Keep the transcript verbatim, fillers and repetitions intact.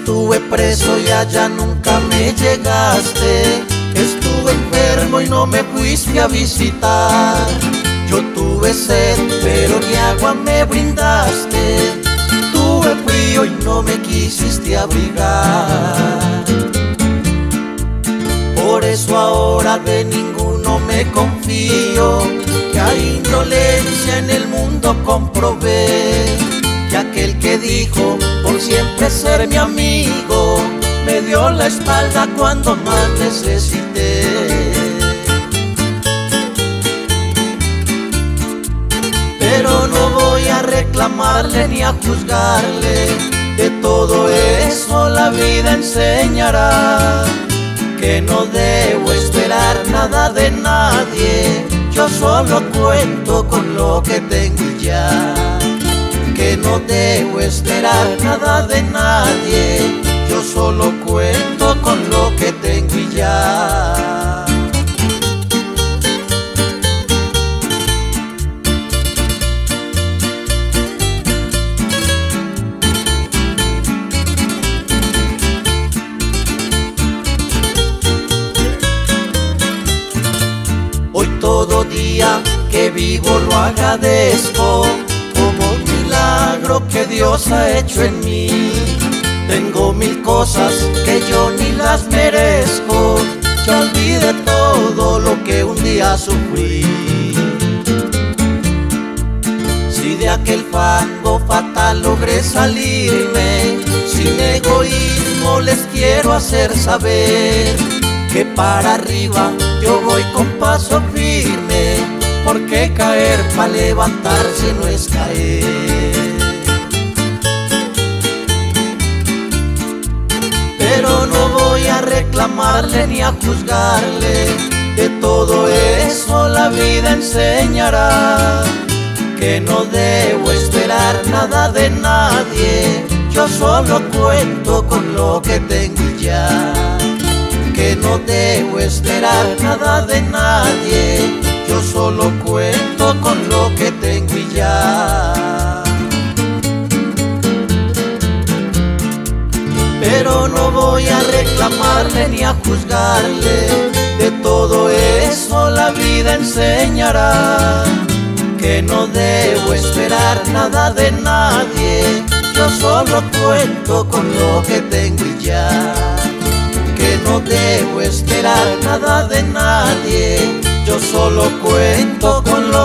estuve preso y allá nunca me llegaste. Estuve enfermo y no me fuiste a visitar. Yo tuve sed pero ni agua me brindaste. Tuve frío y no me quisiste abrigar. Por eso ahora de ninguno me confío, que hay indolencia en el mundo comprobé. Que aquel que dijo por siempre ser mi amigo, me dio la espalda cuando más necesité. Pero no voy a reclamarle ni a juzgarle, de todo eso la vida enseñará. Que no debo esperar nada de nadie, yo solo cuento con lo que tengo y ya. Que no debo esperar nada de nadie, yo solo cuento con lo que tengo y ya. Hoy todo día que vivo lo agradezco, como un milagro que Dios ha hecho en mí. Tengo mil cosas que yo ni las merezco, ya olvidé todo lo que un día sufrí. Si de aquel fango fatal logré salirme, sin egoísmo les quiero hacer saber que para arriba yo voy con paso firme, porque caer para levantarse no es caer. Pero no voy a reclamarle ni a juzgarle, de todo eso la vida enseñará. Que no debo esperar nada de nadie, yo solo cuento con lo que tengo y ya. Que no debo esperar nada de nadie, yo solo cuento con lo que tengo y ya. Pero no voy a reclamarle ni a juzgarle, de todo eso la vida enseñará. Que no debo esperar nada de nadie, yo solo cuento con lo que tengo y ya. Que no debo esperar nada de nadie, yo solo cuento con lo